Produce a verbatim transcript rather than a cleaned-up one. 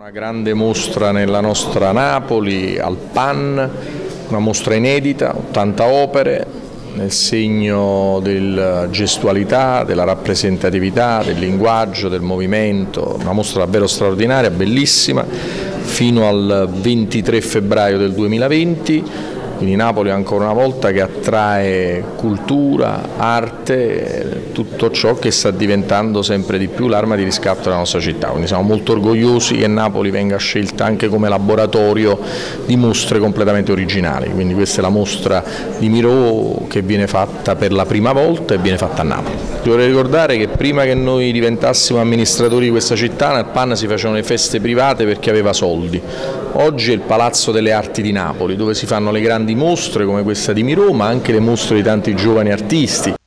Una grande mostra nella nostra Napoli, al Pan, una mostra inedita, ottanta opere, nel segno della gestualità, della rappresentatività, del linguaggio, del movimento, una mostra davvero straordinaria, bellissima, fino al ventitré febbraio del duemilaventi. Quindi Napoli ancora una volta che attrae cultura, arte, tutto ciò che sta diventando sempre di più l'arma di riscatto della nostra città. Quindi siamo molto orgogliosi che Napoli venga scelta anche come laboratorio di mostre completamente originali. Quindi questa è la mostra di Miro che viene fatta per la prima volta e viene fatta a Napoli. Vorrei ricordare che prima che noi diventassimo amministratori di questa città, nel Pan si facevano le feste private per chi aveva soldi. Oggi è il Palazzo delle Arti di Napoli, dove si fanno le grandi mostre come questa di Miro, ma anche le mostre di tanti giovani artisti.